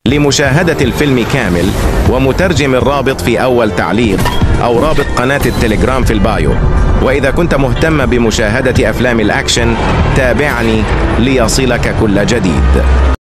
لمشاهدة الفيلم كامل ومترجم الرابط في أول تعليق أو رابط قناة التليجرام في البايو. وإذا كنت مهتم بمشاهدة أفلام الأكشن تابعني ليصلك كل جديد.